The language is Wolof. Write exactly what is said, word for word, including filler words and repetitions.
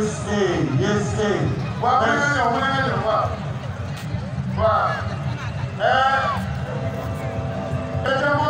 yes, eh, yes, eh. Wa mwenye yo mwenye yo wa. Wa. Eh. Eja